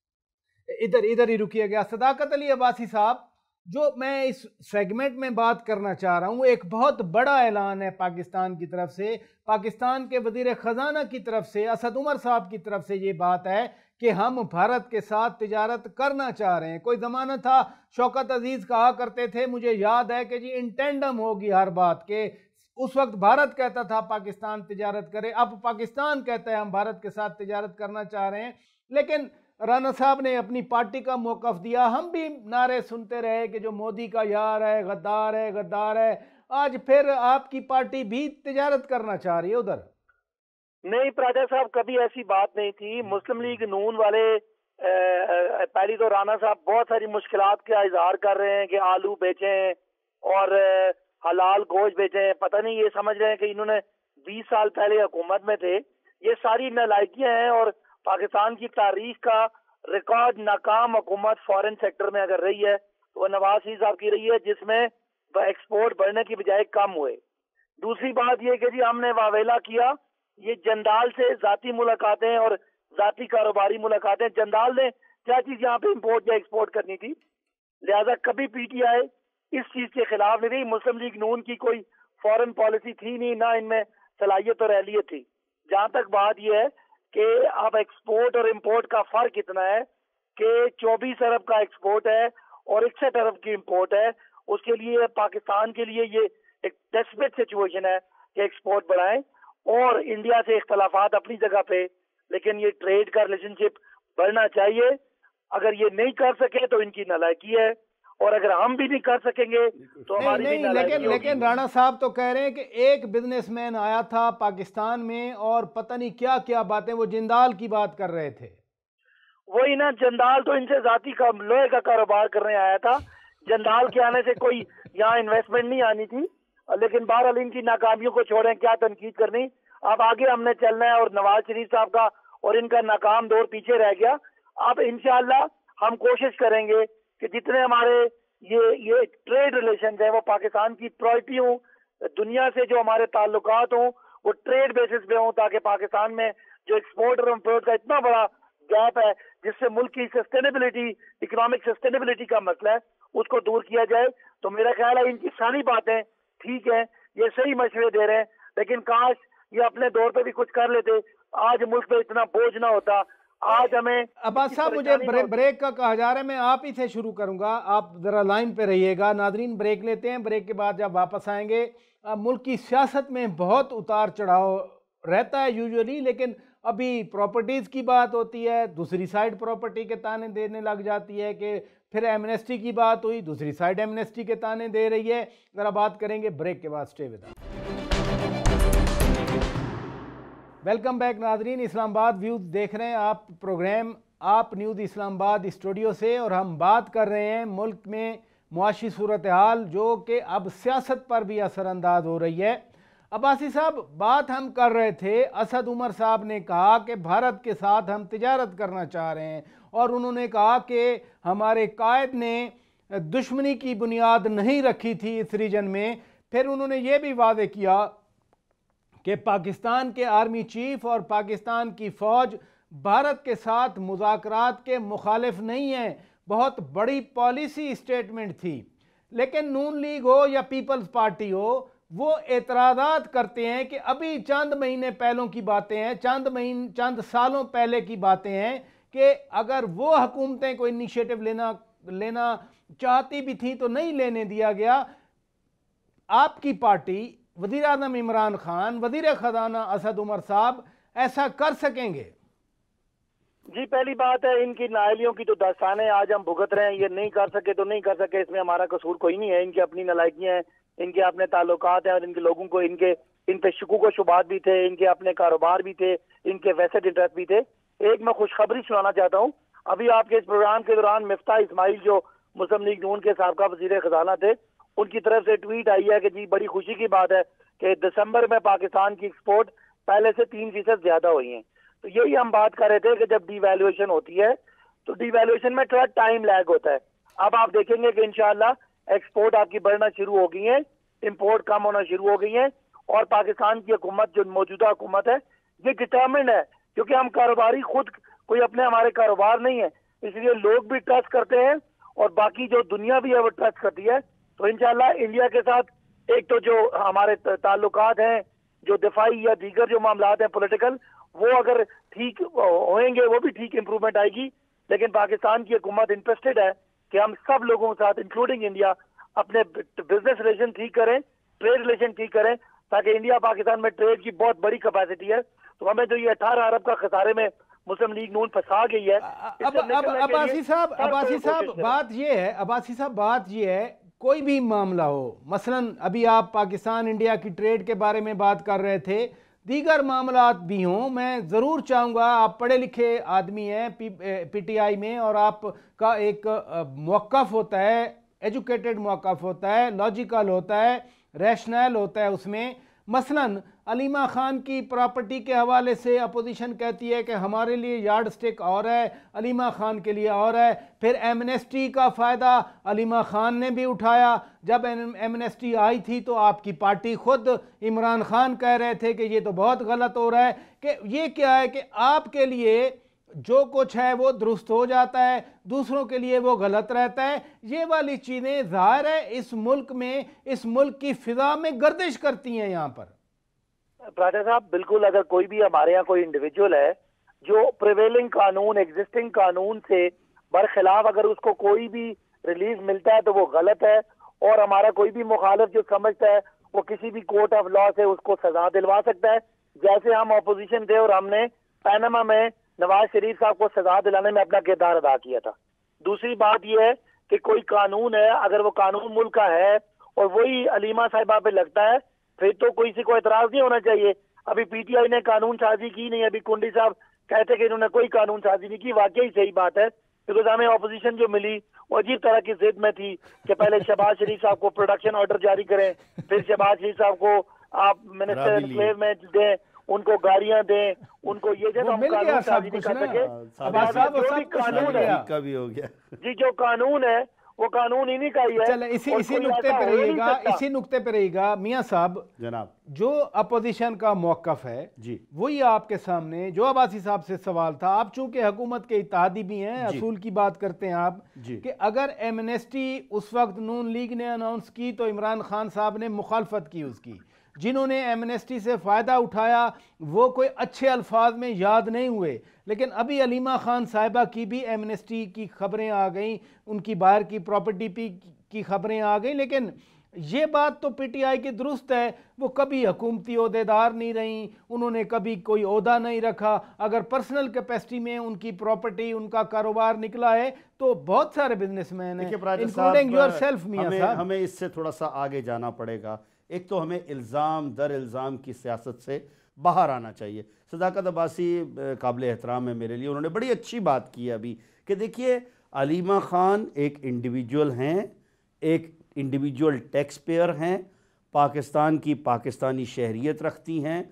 ادھر ادھر ہی رکیے گا. صداقت علی عباسی صاحب, جو میں اس سیگمنٹ میں بات کرنا چاہ رہا ہوں, ایک بہت بڑا اعلان ہے پاکستان کی طرف سے, پاکستان کے وزیر خزانہ کی طرف سے, اسد عمر صاحب کی طرف سے یہ بات ہے کہ ہم بھارت کے ساتھ تجارت کرنا چاہ رہے ہیں. کوئی زمانہ تھا شوکت عزیز کہا کرتے تھے, مجھے یاد ہے کہ جی انٹینڈم ہوگی ہر بات کے, اس وقت بھارت کہتا تھا پاکستان تجارت کرے, اب پاکستان کہتا ہے ہم بھارت کے ساتھ تجارت کرنا چاہ رہے ہیں. لیکن رانا صاحب نے اپنی پارٹی کا موقف دیا, ہم بھی نعرے سنتے رہے کہ جو مودی کا یار ہے, غدار ہے غدار ہے. آج پھر آپ کی پارٹی بھی تجارت کرنا چاہ رہی ہے ادھر؟ نہیں پراجا صاحب, کبھی ایسی بات نہیں تھی. مسلم لیگ نون والے پہلی تو رانا صاحب بہت ساری مشکلات کا اظہار کر رہے ہیں کہ آلو بیچیں اور حلال گوشت بیچیں. پتہ نہیں یہ سمجھ رہے ہیں کہ انہوں نے بیس سال پہلے حکومت میں تھے. یہ ساری نالائکیاں ہیں, اور پاکستان کی تاریخ کا ریکارڈ ناکام حکومت فارن سیکٹر میں اگر رہی ہے تو وہ نواز شریف صاحب کی رہی ہے, جس میں ایکسپورٹ بڑھنے کی بجائے کم ہوئے. دوسری بات یہ کہ جی ہم نے واویلا کیا, یہ جندال سے ذاتی ملاقاتیں اور ذاتی کاروباری ملاقاتیں. جندال نے کیا چیز یہاں پہ امپورٹ یا ایکسپورٹ کرنی تھی, لہذا کبھی پی ٹی آئی اس چیز کے خلاف نہیں رہی. مسلم لیگ نون کی کوئی فارن پالیسی تھی نہیں, نہ ان میں صلاحیت اور اہلیت تھی. جہاں تک بات یہ ہے کہ اب ایکسپورٹ اور امپورٹ کا فرق اتنا ہے کہ چوبیس ارب کا ایکسپورٹ ہے اور اکسٹھ ارب کی امپورٹ ہے. اس کے لیے پاکستان کے لیے یہ ایک ڈیسپریٹ سچویشن ہے کہ ایکسپورٹ بڑھائیں, اور انڈیا سے اختلافات اپنی جگہ پہ, لیکن یہ ٹریڈ کا ریلیشن شپ بڑھنا چاہیے. اگر یہ نہیں کر سکے تو ان کی نالائکی ہے, اور اگر ہم بھی نہیں کر سکیں گے تو ہماری بھی نالائکی ہوگی. لیکن رانا صاحب تو کہہ رہے ہیں کہ ایک بزنس مین آیا تھا پاکستان میں اور پتہ نہیں کیا کیا باتیں, وہ جندال کی بات کر رہے تھے. وہی نا, جندال تو ان سے ذاتی کا لوہے کا کاروبار کرنے آیا تھا. جندال کے آنے سے کوئی یہاں انویسٹمنٹ نہیں آنی تھی, لیکن بہرحال ان کی ناکامیوں کو چھوڑیں, کیا تنقید کرنی. اب آگے ہم نے چلنا ہے, اور نواز شریف صاحب کا اور ان کا ناکام دور پیچھے رہ گیا. اب انشاءاللہ ہم کوشش کریں گے کہ جتنے ہمارے یہ یہ ٹریڈ ریلیشنز ہیں وہ پاکستان کی پرائرٹی ہوں, دنیا سے جو ہمارے تعلقات ہوں وہ ٹریڈ بیسس پہ ہوں, تاکہ پاکستان میں جو ایکسپورٹ اور امپورٹ کا اتنا بڑا گیپ ہے جس سے ملک کی سسٹینیبلٹی, اکنامک سسٹینیبلٹی کا مسئلہ ہے, اس کو دور کیا جائے. تو میرا خیال ہے ان کی ساری باتیں ٹھیک ہیں, یہ صحیح مشورے دے رہے ہیں, لیکن کاش یہ اپنے دور پہ بھی کچھ کر لیتے, آج ملک پہ اتنا بوجھ نہ ہوتا. آج ہمیں عباس صاحب مجھے بریک کا کہا جا رہا ہے, میں آپ ہی سے شروع کروں گا, آپ ذرا لائن پہ رہیے گا. ناظرین بریک لیتے ہیں, بریک کے بعد جب واپس آئیں گے, ملک کی سیاست میں بہت اتار چڑھاؤ رہتا ہے یوزولی, لیکن ابھی پراپرٹیز کی بات ہوتی ہے, دوسری سائیڈ پراپرٹی کے تانے دینے لگ جاتی ہے, کہ پھر ایمنسٹی کی بات ہوئی, دوسری سائیڈ ایمنسٹی کے تانے دے رہی ہے. ذرا بات کریں گے بریک کے بعد. سٹے ود اس. ویلکم بیک ناظرین, اسلام آباد ویوز دیکھ رہے ہیں آپ پروگرام آپ نیوز اسلام آباد اسٹوڈیو سے, اور ہم بات کر رہے ہیں ملک میں معاشی صورتحال جو کہ اب سیاست پر بھی اثر انداز ہو رہی ہے. عباسی صاحب بات ہم کر رہے تھے, اسد عمر صاحب نے کہا کہ بھارت کے ساتھ ہم تجارت کرنا چاہ رہے ہیں, اور انہوں نے کہا کہ ہمارے قائد نے دشمنی کی بنیاد نہیں رکھی تھی اس ریجن میں. پھر انہوں نے یہ بھی واضح کیا کہ پاکستان کے آرمی چیف اور پاکستان کی فوج بھارت کے ساتھ مذاکرات کے مخالف نہیں ہیں, بہت بڑی پالیسی اسٹیٹمنٹ تھی. لیکن نون لیگ ہو یا پیپلز پارٹی ہو, وہ اعتراضات کرتے ہیں کہ ابھی چند مہینے پہلوں کی باتیں ہیں, چند مہینے چند سالوں پہلے کی باتیں ہیں, کہ اگر وہ حکومتیں کوئی انیشیٹو لینا لینا چاہتی بھی تھیں تو نہیں لینے دیا گیا. آپ کی پارٹی, وزیر اعظم عمران خان, وزیر خزانہ اسد عمر صاحب ایسا کر سکیں گے؟ جی پہلی بات ہے, ان کی نااہلیوں کی تو داستانیں آج ہم بھگت رہے ہیں. یہ نہیں کر سکے تو نہیں کر سکے, اس میں ہمارا قصور کوئی نہیں ہے. ان کی اپنی نالائکیاں ہیں, ان کے اپنے تعلقات ہیں, اور ان کے لوگوں کو ان کے ان پہ شکوک و شبہات بھی تھے, ان کے اپنے کاروبار بھی تھے, ان کے ویسٹ انٹرسٹ بھی تھے. ایک میں خوشخبری سنانا چاہتا ہوں. ابھی آپ کے اس پروگرام کے دوران مفتاح اسماعیل جو مسلم لیگ نون کے سابقہ وزیر خزانہ تھے, ان کی طرف سے ٹویٹ آئی ہے کہ جی بڑی خوشی کی بات ہے کہ دسمبر میں پاکستان کی ایکسپورٹ پہلے سے تین فیصد زیادہ ہوئی ہیں. تو یہی ہم بات کر رہے تھے کہ جب ڈی ویلیویشن ہوتی ہے تو ڈی ویلیویشن میں تھوڑا ٹائم لیگ ہوتا ہے. اب آپ دیکھیں گے کہ انشاءاللہ ایکسپورٹ آپ کی بڑھنا شروع ہو گئی ہیں, امپورٹ کم ہونا شروع ہو گئی ہیں, اور پاکستان کی حکومت جو موجودہ حکومت ہے یہ ڈٹرمنڈ ہے, کیونکہ ہم کاروباری خود کوئی اپنے ہمارے کاروبار نہیں ہے, اس لیے لوگ بھی ٹرسٹ کرتے ہیں اور باقی جو دنیا بھی ہے وہ ٹرسٹ کرتی ہے. تو انشاءاللہ انڈیا کے ساتھ ایک تو جو ہمارے تعلقات ہیں, جو دفاعی یا دیگر جو معاملات ہیں پولیٹیکل, وہ اگر ٹھیک ہوئیں گے وہ بھی ٹھیک امپرومنٹ آئے گی. لیکن پاکستان کی حکومت انٹرسٹڈ ہے کہ ہم سب لوگوں کے ساتھ انکلوڈنگ انڈیا اپنے بزنس ریلیشن ٹھیک کریں, ٹریڈ ریلیشن ٹھیک کریں, تاکہ انڈیا پاکستان میں ٹریڈ کی بہت بڑی کیپیسٹی ہے. تو ہمیں جو یہ اٹھارہ ارب کا خسارے میں مسلم لیگ نون پھنسا گئی ہے. عباسی صاحب عباسی صاحب بات یہ ہے عباسی صاحب بات یہ ہے کوئی بھی معاملہ ہو, مثلا ابھی آپ پاکستان انڈیا کی ٹریڈ کے بارے میں بات کر رہے تھے, دیگر معاملات بھی ہوں, میں ضرور چاہوں گا, آپ پڑھے لکھے آدمی ہیں پی ٹی آئی میں, اور آپ کا ایک موقف ہوتا ہے, ایجوکیٹڈ موقف ہوتا ہے, لاجیکل ہوتا ہے, ریشنل ہوتا ہے اس میں. مثلا علیمہ خان کی پراپرٹی کے حوالے سے اپوزیشن کہتی ہے کہ ہمارے لیے یارڈ سٹک اور ہے, علیمہ خان کے لیے اور ہے. پھر ایمنسٹی کا فائدہ علیمہ خان نے بھی اٹھایا. جب ایمنسٹی آئی تھی تو آپ کی پارٹی خود عمران خان کہہ رہے تھے کہ یہ تو بہت غلط ہو رہا ہے. کہ یہ کیا ہے کہ آپ کے لیے جو کچھ ہے وہ درست ہو جاتا ہے, دوسروں کے لیے وہ غلط رہتا ہے. یہ والی چیزیں ظاہر ہے اس ملک میں, اس ملک کی فضا میں گردش کرتی ہیں یہاں پر. پراٹھا صاحب بالکل, اگر کوئی بھی ہمارے یہاں کوئی انڈیویجول ہے جو پریویلنگ قانون, ایگزسٹنگ قانون سے برخلاف اگر اس کو کوئی بھی ریلیز ملتا ہے تو وہ غلط ہے, اور ہمارا کوئی بھی مخالف جو سمجھتا ہے وہ کسی بھی کورٹ آف لا سے اس کو سزا دلوا سکتا ہے. جیسے ہم اپوزیشن تھے اور ہم نے پیناما میں نواز شریف صاحب کو سزا دلانے میں اپنا کردار ادا کیا تھا. دوسری بات یہ ہے کہ کوئی قانون ہے, اگر وہ قانون ملک کا ہے اور وہی علیمہ صاحبہ پہ لگتا ہے, پھر تو کوئی سی کو اعتراض نہیں ہونا چاہیے. ابھی پی ٹی آئی نے قانون سازی کی نہیں, ابھی کنڈی صاحب کہتے کہ انہوں نے کوئی قانون سازی نہیں کی. واقعی صحیح بات ہے, کیونکہ ہمیں اپوزیشن جو ملی وہ عجیب طرح کی ضد میں تھی کہ پہلے شہباز شریف صاحب کو پروڈکشن آرڈر جاری کریں, پھر شہباز شریف صاحب کو آپ منسٹر انکلیو میں دیں, ان کو گاڑیاں دیں, ان کو یہ جو ہم قانون سازی نہیں کر سکے. کبھی ہو گیا جی جو قانون ہے وہ قانون ہی نہیں کا ہی ہے. چلیں اسی اسی نقطے پہ رہیے گا اسی نقطے پہ رہیے گا میاں صاحب. جناب جو اپوزیشن کا موقف ہے جی وہی آپ کے سامنے جو عباسی صاحب سے سوال تھا. آپ چونکہ حکومت کے اتحادی بھی ہیں, اصول کی بات کرتے ہیں آپ, کہ اگر ایمنسٹی اس وقت نون لیگ نے اناؤنس کی تو عمران خان صاحب نے مخالفت کی اس کی. جنہوں نے ایمنسٹی سے فائدہ اٹھایا وہ کوئی اچھے الفاظ میں یاد نہیں ہوئے, لیکن ابھی علیمہ خان صاحبہ کی بھی ایمنسٹی کی خبریں آ گئیں, ان کی باہر کی پراپرٹی کی خبریں آ گئیں. لیکن یہ بات تو پی ٹی آئی کی درست ہے, وہ کبھی حکومتی عہدیدار نہیں رہیں, انہوں نے کبھی کوئی عہدہ نہیں رکھا. اگر پرسنل کیپیسٹی میں ان کی پراپرٹی ان کا کاروبار نکلا ہے تو بہت سارے بزنس مین ہیں انکلوڈنگ یور سیلف. میاں صاحب ہمیں اس سے تھوڑا سا آگے جانا پڑے گا. ایک تو ہمیں الزام در الزام کی سیاست سے باہر آنا چاہیے. صداقت عباسی قابل احترام ہے میرے لیے, انہوں نے بڑی اچھی بات کی ابھی کہ دیکھیے علیمہ خان ایک انڈیویجول ہیں, ایک انڈیویجول ٹیکس پیئر ہیں, پاکستان کی پاکستانی شہریت رکھتی ہیں,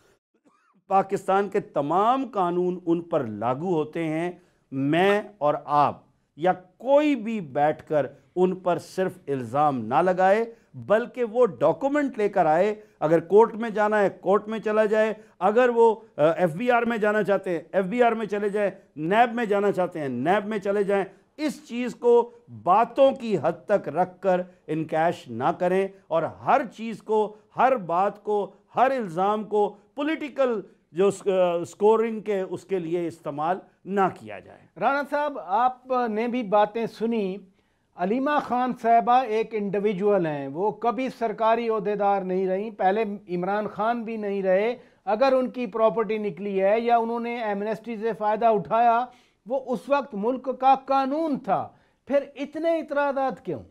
پاکستان کے تمام قانون ان پر لاگو ہوتے ہیں. میں اور آپ یا کوئی بھی بیٹھ کر ان پر صرف الزام نہ لگائے بلکہ وہ ڈاکومنٹ لے کر آئے. اگر کورٹ میں جانا ہے کورٹ میں چلا جائے, اگر وہ ایف بی آر میں جانا چاہتے ہیں ایف بی آر میں چلے جائیں, نیب میں جانا چاہتے ہیں نیب میں چلے جائیں. اس چیز کو باتوں کی حد تک رکھ کر انکیش نہ کریں اور ہر چیز کو, ہر بات کو, ہر الزام کو پولیٹیکل جو سکورنگ کے اس کے لیے استعمال نہ کیا جائے. رانا صاحب آپ نے بھی باتیں سنی. علیمہ خان صاحبہ ایک انڈیویجول ہیں, وہ کبھی سرکاری عہدیدار نہیں رہیں, پہلے عمران خان بھی نہیں رہے. اگر ان کی پراپرٹی نکلی ہے یا انہوں نے ایمنسٹی سے فائدہ اٹھایا وہ اس وقت ملک کا قانون تھا, پھر اتنے اعتراضات کیوں؟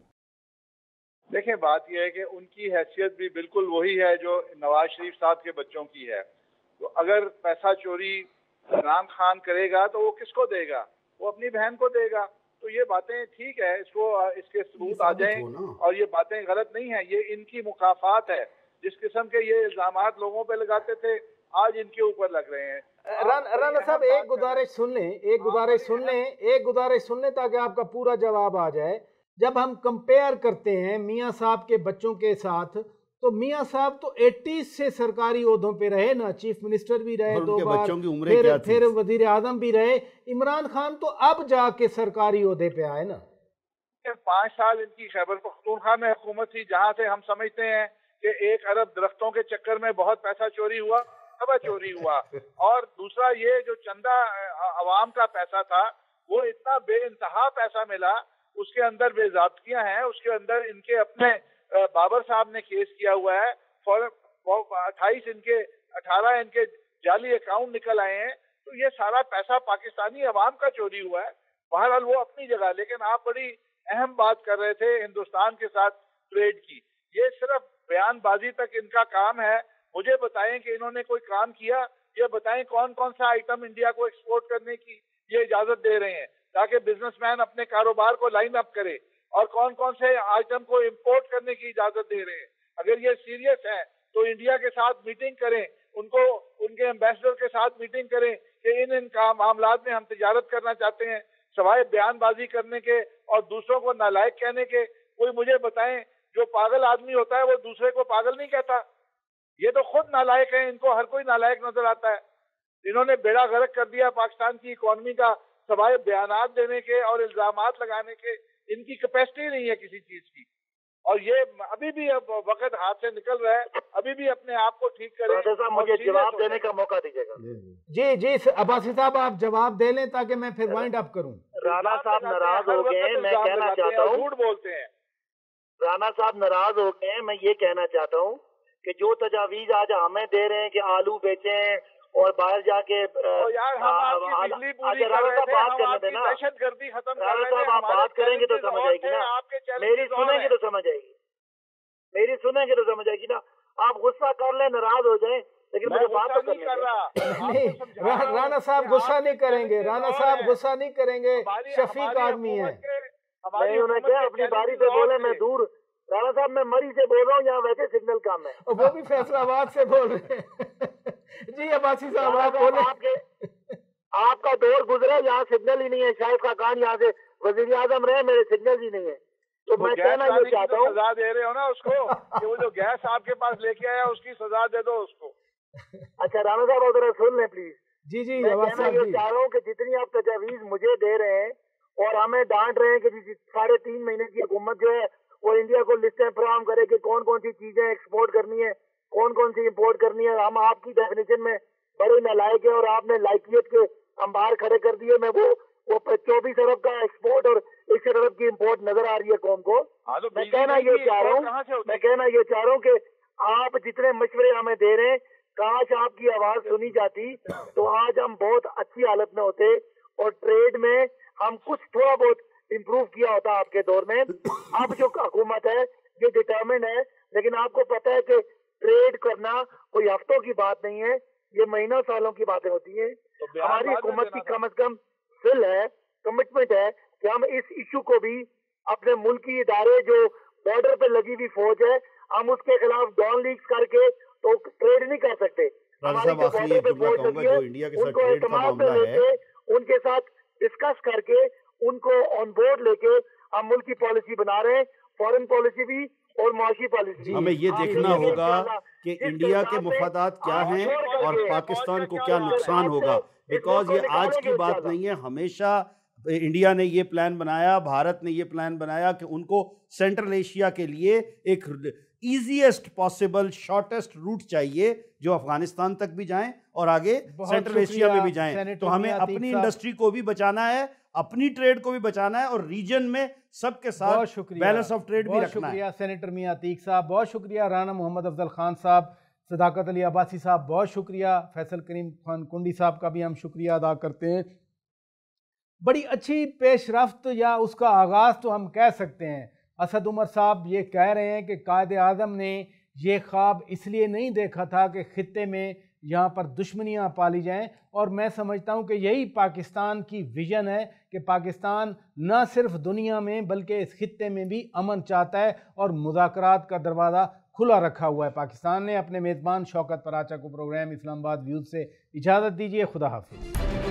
دیکھیں بات یہ ہے کہ ان کی حیثیت بھی بالکل وہی ہے جو نواز شریف صاحب کے بچوں کی ہے. تو اگر پیسہ چوری عمران خان کرے گا تو وہ کس کو دے گا؟ وہ اپنی بہن کو دے گا. تو یہ باتیں ٹھیک ہے, اس کو اس کے ثبوت آ جائیں اور یہ باتیں غلط نہیں ہیں. یہ ان کی مکافات ہے. جس قسم کے یہ الزامات لوگوں پہ لگاتے تھے آج ان کے اوپر لگ رہے ہیں. رانا صاحب ایک گزارش سن لیں ایک گزارش سن لیں ایک گزارش سن لیں تاکہ آپ کا پورا جواب آ جائے. جب ہم کمپیئر کرتے ہیں میاں صاحب کے بچوں کے ساتھ تو میاں صاحب تو ایٹیز سے سرکاری عہدوں پہ رہے نا, چیف منسٹر بھی رہے دو بار, پھر پھر وزیر اعظم بھی رہے. عمران خان تو اب جا کے سرکاری عہدے پہ آئے نا. پانچ سال ان کی خیبر پختونخوا میں حکومت تھی جہاں سے ہم سمجھتے ہیں کہ ایک ارب درختوں کے چکر میں بہت پیسہ چوری ہوا, تباہ چوری ہوا. اور دوسرا یہ جو چندہ عوام کا پیسہ تھا وہ اتنا بے انتہا پیسہ ملا, اس کے اندر بے ضابطگیاں ہیں, اس کے اندر ان کے اپنے بابر صاحب نے کیس کیا ہوا ہے. اٹھائیس ان کے اٹھارہ ان کے جعلی اکاؤنٹ نکل آئے ہیں. تو یہ سارا پیسہ پاکستانی عوام کا چوری ہوا ہے. بہرحال وہ اپنی جگہ, لیکن آپ بڑی اہم بات کر رہے تھے ہندوستان کے ساتھ ٹریڈ کی. یہ صرف بیان بازی تک ان کا کام ہے. مجھے بتائیں کہ انہوں نے کوئی کام کیا, یہ بتائیں کون کون سا آئٹم انڈیا کو ایکسپورٹ کرنے کی یہ اجازت دے رہے ہیں تاکہ بزنس مین اپنے کاروبار کو لائن اپ کرے, اور کون کون سے آئٹم کو امپورٹ کرنے کی اجازت دے رہے ہیں. اگر یہ سیریس ہے تو انڈیا کے ساتھ میٹنگ کریں, ان کو ان کے ایمبیسڈر کے ساتھ میٹنگ کریں کہ ان ان کا معاملات میں ہم تجارت کرنا چاہتے ہیں, سوائے بیان بازی کرنے کے اور دوسروں کو نالائق کہنے کے. کوئی مجھے بتائیں جو پاگل آدمی ہوتا ہے وہ دوسرے کو پاگل نہیں کہتا. یہ تو خود نالائق ہیں, ان کو ہر کوئی نالائق نظر آتا ہے. انہوں نے بیڑا غرق کر دیا پاکستان کی اکانومی کا, سوائے بیانات دینے کے اور الزامات لگانے کے. ان کی کیپیسٹی نہیں ہے کسی چیز کی, اور یہ ابھی بھی اب وقت ہاتھ سے نکل رہا ہے, ابھی بھی اپنے آپ کو ٹھیک کریں. مجھے جواب دینے کا موقع دیجیے گا. جی جی عباسی صاحب آپ جواب دے لیں تاکہ میں پھر وائنڈ اپ کروں. رانا صاحب ناراض ہو گئے, میں کہنا چاہتا ہوں جھوٹ بولتے ہیں. رانا صاحب ناراض ہو گئے, میں یہ کہنا چاہتا ہوں کہ جو تجاویز آج ہمیں دے رہے ہیں کہ آلو بیچیں اور باہر جا کے دہشت گردی ختم کر رہے ہیں. آپ بات کریں گے تو سمجھ آئے گی نا, میری سنیں گے تو سمجھ آئے گی, میری سنیں گے تو سمجھ آئے گی نا. آپ غصہ کر لیں, ناراض ہو جائیں, لیکن مجھے بات تو کرنے دیں. رانا صاحب غصہ نہیں کریں گے, رانا صاحب غصہ نہیں کریں گے, شفیق آدمی ہیں. نہیں انہیں کیا اپنی باری سے بولے, میں دور. رانا صاحب میں مری سے بول رہا ہوں, یہاں ویسے سگنل کام ہے. وہ بھی فیصلہ آباد سے بول رہے ہیں. جی عباسی صاحب آپ بولیں. آپ کے آپ کا دور گزرا, یہاں سگنل ہی نہیں ہے. شاہد خاقان یہاں سے وزیر اعظم رہے, میرے سگنل ہی نہیں ہے. تو میں کہنا یہ چاہتا ہوں, سزا دے رہے ہو نا اس کو کہ وہ جو گیس آپ کے پاس لے کے آیا اس کی سزا دے دو اس کو. اچھا رانا صاحب ذرا سن لیں پلیز. جی جی میں کہنا یہ چاہ رہا ہوں کہ جتنی آپ تجاویز مجھے دے رہے ہیں اور ہمیں ڈانٹ رہے ہیں کہ ساڑھے تین مہینے کی حکومت جو ہے وہ انڈیا کو لسٹیں فراہم کرے کہ کون کون سی چیزیں ایکسپورٹ کرنی ہے, کون کون سی امپورٹ کرنی ہے. ہم آپ کی ڈیفینیشن میں بڑے نالائق ہیں اور آپ نے لائقیت کے انبار کھڑے کر دیے. میں وہ وہ چوبیس ارب کا ایکسپورٹ اور اکسٹھ ارب کی امپورٹ نظر آ رہی ہے قوم کو. میں کہنا یہ چاہ رہا ہوں میں کہنا یہ چاہ رہا ہوں کہ آپ جتنے مشورے ہمیں دے رہے ہیں, کاش آپ کی آواز سنی جاتی تو آج ہم بہت اچھی حالت میں ہوتے اور ٹریڈ میں ہم کچھ تھوڑا بہت امپروو کیا ہوتا آپ کے دور میں. اب جو حکومت ہے یہ ڈٹرمنڈ ہے, لیکن آپ کو پتا ہے کہ ٹریڈ کرنا کوئی ہفتوں کی بات نہیں ہے, یہ مہینوں سالوں کی باتیں ہوتی ہیں. ہماری حکومت کی کم از کم فل ہے, کمٹمنٹ ہے کہ ہم اس ایشو کو بھی اپنے ملکی ادارے جو بارڈر پہ لگی ہوئی فوج ہے, ہم اس کے خلاف ڈاؤن لیکس کر کے تو ٹریڈ نہیں کر سکتے. ہماری جو بارڈر پہ فوج لگی ہے ان کو اعتماد میں لے کے ان کے ساتھ ڈسکس کر کے ان کو آن بورڈ لے کے ہم ملک کی پالیسی بنا رہے ہیں, فورن پالیسی بھی اور معاشی پالیسی. ہمیں یہ دیکھنا ہوگا کہ انڈیا کے مفادات کیا ہیں اور پاکستان کو کیا نقصان ہوگا, بیکاز یہ آج کی بات نہیں ہے. ہمیشہ انڈیا نے یہ پلان بنایا, بھارت نے یہ پلان بنایا کہ ان کو سینٹرل ایشیا کے لیے ایک ایزیسٹ پاسبل شارٹیسٹ روٹ چاہیے جو افغانستان تک بھی جائیں اور آگے سینٹرل ایشیا میں بھی جائیں. تو ہمیں اپنی انڈسٹری کو بھی بچانا ہے, اپنی ٹریڈ کو بھی بچانا ہے اور ریجن میں سب کے ساتھ بیلنس آف ٹریڈ بھی رکھنا ہے. بہت شکریہ سینیٹر میاں عتیق صاحب, بہت شکریہ رانا محمد افضل خان صاحب, صداقت علی عباسی صاحب بہت شکریہ, فیصل کریم خان کنڈی صاحب کا بھی ہم شکریہ ادا کرتے ہیں. بڑی اچھی پیش رفت یا اس کا آغاز تو ہم کہہ سکتے ہیں. اسد عمر صاحب یہ کہہ رہے ہیں کہ قائد اعظم نے یہ خواب اس لیے نہیں دیکھا تھا کہ خطے میں یہاں پر دشمنیاں پالی جائیں, اور میں سمجھتا ہوں کہ یہی پاکستان کی ویژن ہے کہ پاکستان نہ صرف دنیا میں بلکہ اس خطے میں بھی امن چاہتا ہے اور مذاکرات کا دروازہ کھلا رکھا ہوا ہے. پاکستان نے اپنے میزبان شوکت پراچا کو پروگرام اسلام آباد ویوز سے اجازت دیجیے. خدا حافظ.